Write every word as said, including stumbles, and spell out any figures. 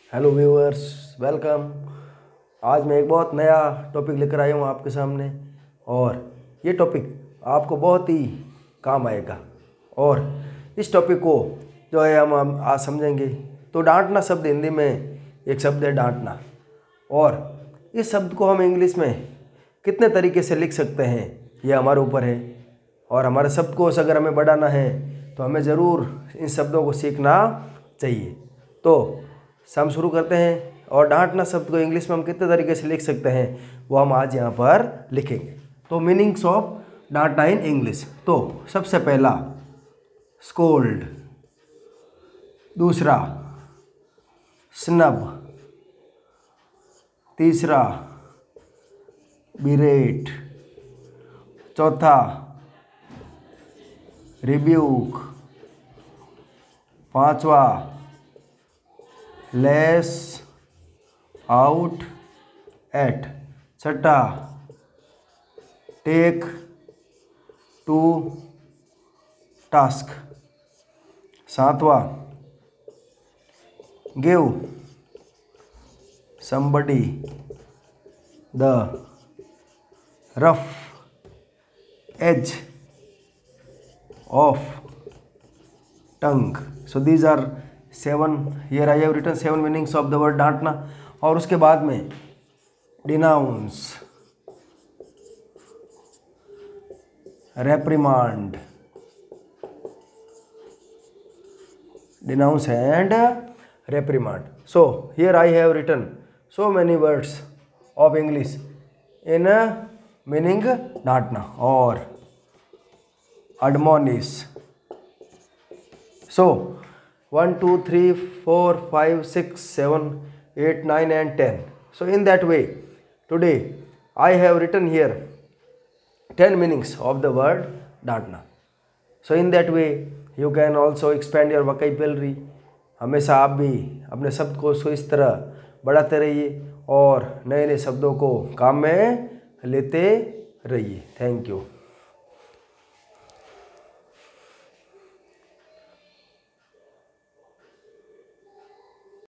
Hello viewers, welcome. आज मैं एक बहुत नया टॉपिक लेकर आया हूँ आपके सामने और ये टॉपिक आपको बहुत ही काम आएगा। और इस टॉपिक को जो है हम हम आज समझेंगे। तो डांटना शब्द हिंदी में एक शब्द है डांटना, और इस शब्द को हम इंग्लिश में कितने तरीके से लिख सकते हैं ये हमारे ऊपर है। और हमारे शब्दकोश अगर हमें बढ़ाना है तो हमें ज़रूर इन शब्दों को सीखना चाहिए। तो हम शुरू करते हैं। और डांटना शब्द को इंग्लिश में हम कितने तरीके से लिख सकते हैं वो हम आज यहाँ पर लिखेंगे। तो मीनिंग्स ऑफ डांटना इन इंग्लिश। तो सबसे पहला स्कोल्ड, दूसरा स्नब, तीसरा बिरेट, चौथा रिब्यूक, पांचवा लेस आउट एट, छठा टेक टू टास्क, सातवां give somebody the rough edge of tongue. So these are seven, here I have written seven meanings of the word डांटना। और उसके बाद में denounce, reprimand, denounce and reprimand. So here I have written so many words of English in a meaning डांटना और admonish. So one, two, three, four, five, six, seven, eight, nine and ten. So in that way today I have written here ten meanings of the word डांटना. So in that way you can also expand your vocabulary. हमेशा आप भी अपने शब्दकोश को इस तरह बढ़ाते रहिए और नए नए शब्दों को काम में लेते रहिए। Thank you.